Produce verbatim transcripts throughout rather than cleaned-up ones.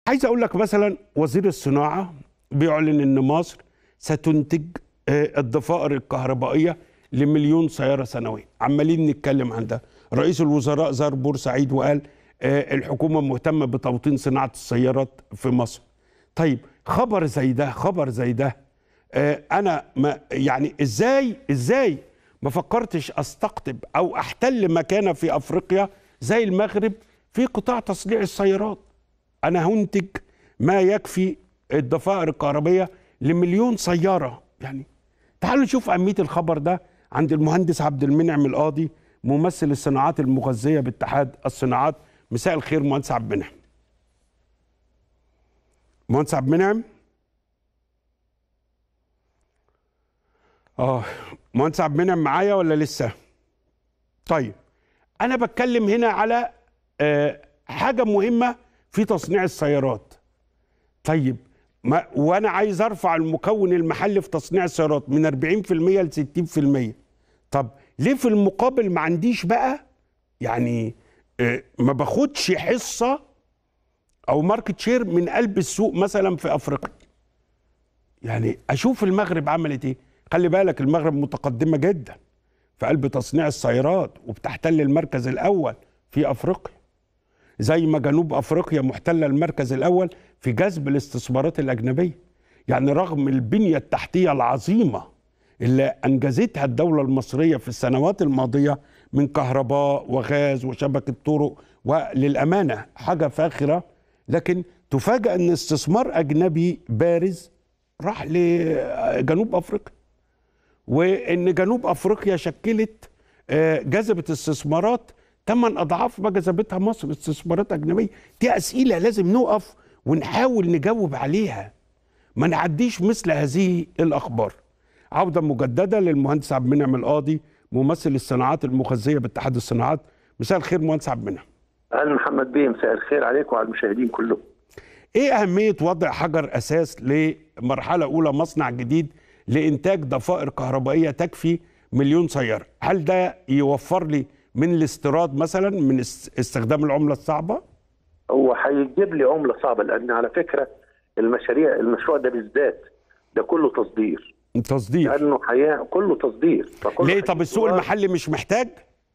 عايز اقول لك مثلا وزير الصناعه بيعلن ان مصر ستنتج الضفائر الكهربائيه لمليون سياره سنويا. عمالين نتكلم عن ده. رئيس الوزراء زار بورسعيد وقال الحكومه مهتمه بتوطين صناعه السيارات في مصر. طيب خبر زي ده خبر زي ده انا ما يعني ازاي ازاي ما فكرتش استقطب او احتل مكانه في افريقيا زي المغرب في قطاع تصنيع السيارات. انا هنتج ما يكفي الضفائر الكهربائيه لمليون سياره. يعني تعالوا نشوف اهميه الخبر ده عند المهندس عبد المنعم القاضي ممثل الصناعات المغذيه باتحاد الصناعات. مساء الخير مهندس عبد المنعم. مهندس عبد المنعم اه مهندس عبد المنعم معايا ولا لسه؟ طيب انا بتكلم هنا على آه حاجه مهمه في تصنيع السيارات. طيب ما وانا عايز ارفع المكون المحلي في تصنيع السيارات من أربعين في المية ل ستين في المية. طب ليه في المقابل ما عنديش بقى يعني آه ما باخدش حصه او ماركت شير من قلب السوق مثلا في افريقيا؟ يعني اشوف المغرب عملت ايه. خلي بالك المغرب متقدمه جدا في قلب تصنيع السيارات وبتحتل المركز الاول في افريقيا، زي ما جنوب افريقيا محتله المركز الاول في جذب الاستثمارات الاجنبيه. يعني رغم البنيه التحتيه العظيمه اللي انجزتها الدوله المصريه في السنوات الماضيه من كهرباء وغاز وشبكه طرق وللامانه حاجه فاخره، لكن تفاجأ ان استثمار اجنبي بارز راح لجنوب افريقيا، وان جنوب افريقيا شكلت جذبت استثمارات ثمان اضعاف ما جذبتها مصر استثمارات اجنبيه. دي اسئله لازم نقف ونحاول نجاوب عليها، ما نعديش مثل هذه الاخبار. عوده مجدده للمهندس عبد المنعم القاضي ممثل الصناعات المغذيه باتحاد الصناعات. مساء الخير مهندس عبد المنعم. اهلا محمد بيه، مساء الخير عليك وعلى المشاهدين كلهم. ايه اهميه وضع حجر اساس لمرحله اولى مصنع جديد لانتاج ضفائر كهربائيه تكفي مليون سياره؟ هل ده يوفر لي من الاستيراد مثلا من استخدام العمله الصعبه؟ هو هيجيب لي عمله صعبه، لان على فكره المشاريع المشروع ده بالذات ده كله تصدير. تصدير لانه حقيقه كله تصدير. ليه؟ طب السوق المحلي مش محتاج؟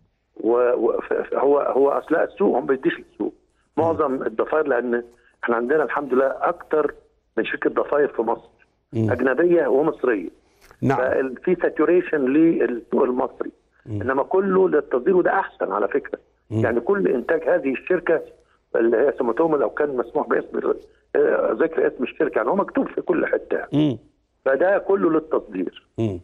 وهو هو اصل السوق هم بيديش السوق معظم الضفائر، لان احنا عندنا الحمد لله اكتر من شركه ضفائر في مصر م. اجنبيه ومصريه. نعم. في ساتوريشن للسوق المصري، م. انما كله للتصدير، وده احسن على فكره. م. يعني كل انتاج هذه الشركه اللي هي سمتهم لو كان مسموح باسم ذكر اسم الشركه، يعني هو مكتوب في كل حته. م. فده كله للتصدير. م.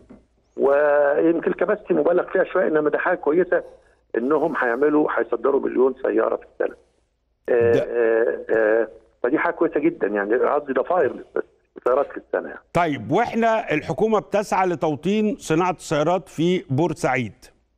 ويمكن الكباستي مبالغ فيها شويه، انما ده حاجه كويسه انهم هيعملوا هيصدروا مليون سياره في السنه. آه آه آه فدي حاجه كويسه جدا، يعني قصدي ضفائر السيارات في السنه يعني. طيب واحنا الحكومه بتسعى لتوطين صناعه السيارات في بورسعيد.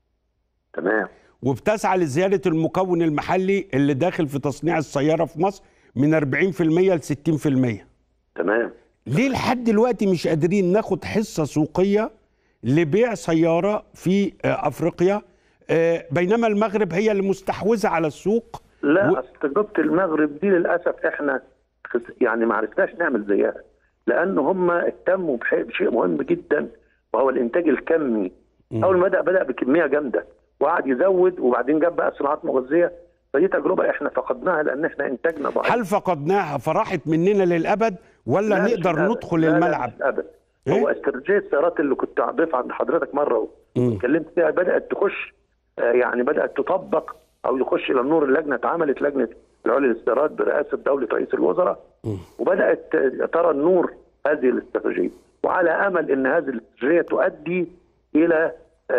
تمام. وبتسعى لزياده المكون المحلي اللي داخل في تصنيع السياره في مصر من أربعين في المية ل ستين في المية. تمام. ليه لحد دلوقتي مش قادرين ناخد حصه سوقيه لبيع سياره في افريقيا بينما المغرب هي اللي مستحوذه على السوق؟ لا، اصل تجربه المغرب دي للاسف احنا يعني ما عرفناش نعمل زيها، لان هم اهتموا بشيء مهم جدا وهو الانتاج الكمي. م. اول ما بدا بدا بكميه جامده وقعد يزود، وبعدين جاب بقى صناعات مغذيه. فدي تجربه احنا فقدناها لان احنا انتاجنا ضعيف. هل فقدناها فراحت مننا للابد ولا نقدر ندخل لا الملعب؟ لا ابدا. إيه؟ هو استراتيجيه السيارات اللي كنت ضيف عند حضرتك مره واتكلمت فيها بدات تخش، يعني بدات تطبق او يخش الى النور. اللجنه اتعملت، لجنه العليا للاستيراد برئاسه دوله رئيس الوزراء، وبدات ترى النور هذه الاستراتيجيه، وعلى امل ان هذه الاستراتيجيه تؤدي الى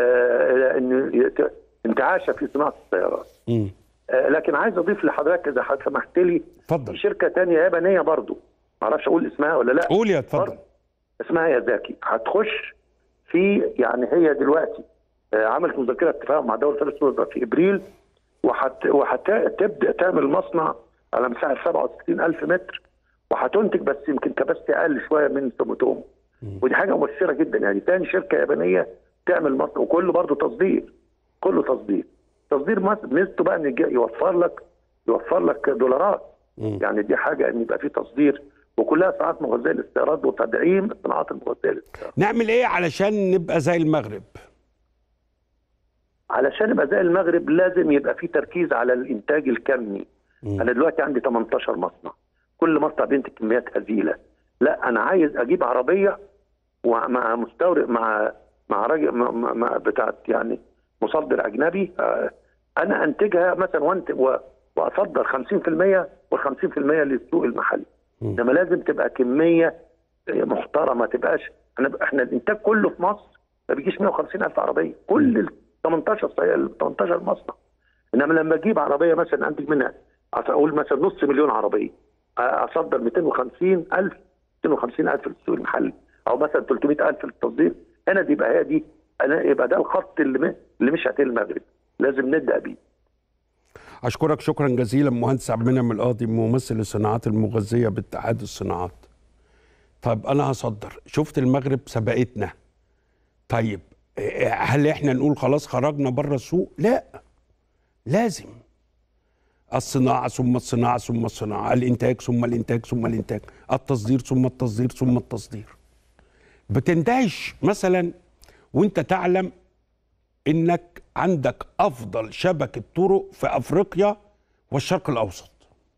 آه ان انتعاشها في صناعه السيارات. آه لكن عايز اضيف لحضرتك اذا سمحت لي، اتفضل. شركه ثانيه يابانيه برضو ما اعرفش اقول اسمها ولا لا. قول يا اتفضل. اسمها يازاكي، هتخش في يعني هي دلوقتي آه عملت مذكره اتفاق مع دوله رئيس الوزراء في ابريل، وحت وهتبدا تعمل مصنع على مساحه سبعة وستين ألف متر، وهتنتج بس يمكن كباستي اقل شويه من سموتوم. ودي حاجه مؤثره جدا، يعني ثاني شركه يابانيه تعمل مصنع، وكله برضه تصدير، كله تصدير. تصدير ميزته بقى ان يوفر لك يوفر لك دولارات. يعني دي حاجه ان يبقى في تصدير، وكلها صناعات مغذيه للاستيراد وتدعيم الصناعات المغذيه للاستيراد. نعمل ايه علشان نبقى زي المغرب؟ علشان يبقى زي المغرب لازم يبقى في تركيز على الانتاج الكمي. م. انا دلوقتي عندي تمنتاشر مصنع، كل مصنع بينتج كميات هزيله. لا انا عايز اجيب عربيه ومع مستورد مع مع راجل مع, مع بتاعت يعني مصدر اجنبي، انا انتجها مثلا وانتج واصدر خمسين في المية وال50 في المية للسوق المحلي. انما لازم تبقى كميه محترمه، ما تبقاش احنا احنا الانتاج كله في مصر ما بيجيش مية وخمسين ألف عربيه، كل ال تمنتاشر ال تمنتاشر مصنع. انما لما اجيب عربيه مثلا عندي منها اقول مثلا نص مليون عربيه، اصدر مئتين وخمسين ألف مئتين وخمسين ألف للسوق المحلي، او مثلا ثلاثمئة ألف للتصدير. هنا دي يبقى هي دي انا يبقى ده الخط اللي اللي مش هتلاقي المغرب، لازم نبدا بيه. اشكرك شكرا جزيلا مهندس عبد المنعم القاضي، ممثل الصناعات المغذيه باتحاد الصناعات. طيب انا هصدر، شفت المغرب سبقتنا. طيب هل احنا نقول خلاص خرجنا بره السوق؟ لا، لازم الصناعه ثم الصناعه ثم الصناعه، الانتاج ثم الانتاج ثم الانتاج، التصدير ثم التصدير ثم التصدير. بتندهش مثلا وانت تعلم انك عندك افضل شبكه طرق في افريقيا والشرق الاوسط.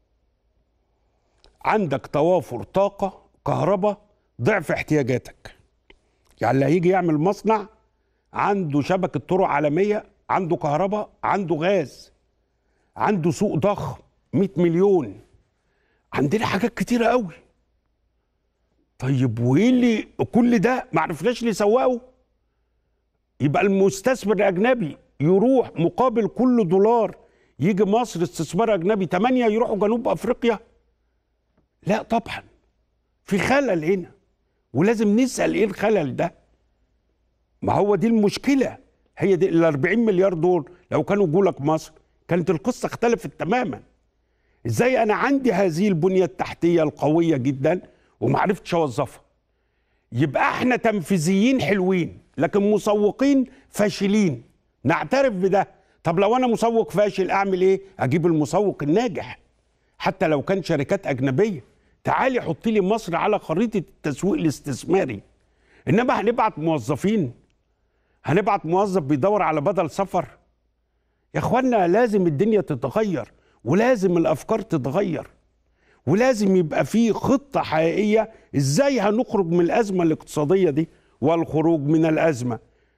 عندك توافر طاقه كهرباء ضعف احتياجاتك. يعني اللي هيجي يعمل مصنع عنده شبكه طرق عالميه، عنده كهرباء، عنده غاز، عنده سوق ضخم مئة مليون. عندنا حاجات كتيره قوي. طيب وايه اللي كل ده ما عرفناش نسوقه؟ يبقى المستثمر الاجنبي يروح مقابل كل دولار يجي مصر استثمار اجنبي ثمانية يروحوا جنوب افريقيا؟ لا طبعا، في خلل هنا ولازم نسال ايه الخلل ده. ما هو دي المشكله، هي دي ال أربعين مليار دول لو كانوا جولك مصر كانت القصه اختلفت تماما. ازاي انا عندي هذه البنيه التحتيه القويه جدا وما عرفتش اوظفها؟ يبقى احنا تنفيذيين حلوين لكن مسوقين فاشلين، نعترف بده. طب لو انا مسوق فاشل اعمل ايه؟ اجيب المسوق الناجح حتى لو كان شركات اجنبيه. تعالي حطي لي مصر على خريطه التسويق الاستثماري. انما هنبعت موظفين، هنبعت موظف بيدور على بدل سفر؟ يا اخوانا لازم الدنيا تتغير، ولازم الافكار تتغير، ولازم يبقى في خطه حقيقيه ازاي هنخرج من الازمه الاقتصاديه دي. والخروج من الازمه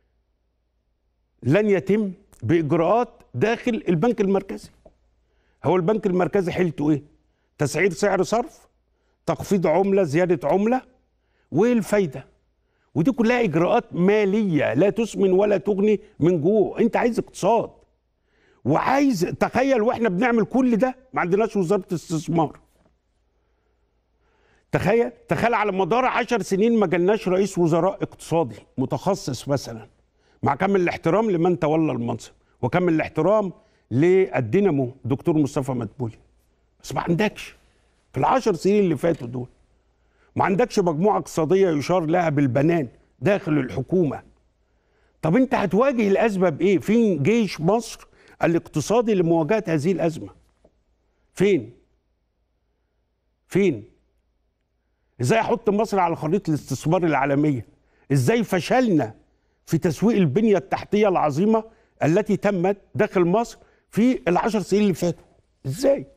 لن يتم باجراءات داخل البنك المركزي. هو البنك المركزي حيلته ايه؟ تسعير سعر صرف، تخفيض عمله، زياده عمله، وايه الفايده؟ ودي كلها اجراءات ماليه لا تسمن ولا تغني من جوع. انت عايز اقتصاد وعايز، تخيل واحنا بنعمل كل ده ما عندناش وزاره استثمار. تخيل تخيل على مدار عشر سنين ما جالناش رئيس وزراء اقتصادي متخصص مثلا، مع كامل الاحترام لمن تولى المنصب وكامل الاحترام للدينامو دكتور مصطفى مدبولي. بس ما عندكش في العشر سنين اللي فاتوا دول، ما عندكش مجموعه اقتصاديه يشار لها بالبنان داخل الحكومه. طب انت هتواجه الازمه بايه؟ فين جيش مصر الاقتصادي لمواجهه هذه الازمه؟ فين؟ فين؟ ازاي احط مصر على خريطه الاستثمار العالميه؟ ازاي فشلنا في تسويق البنيه التحتيه العظيمه التي تمت داخل مصر في العشر سنين اللي فاتوا؟ ازاي؟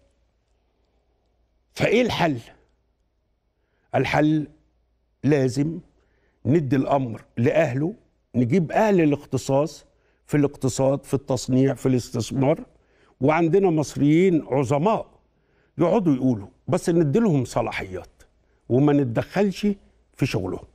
فايه الحل؟ الحل لازم ندي الامر لاهله، نجيب اهل الاختصاص في الاقتصاد، في التصنيع، في الاستثمار، وعندنا مصريين عظماء يقعدوا يقولوا، بس ندي لهم صلاحيات وما نتدخلش في شغلهم.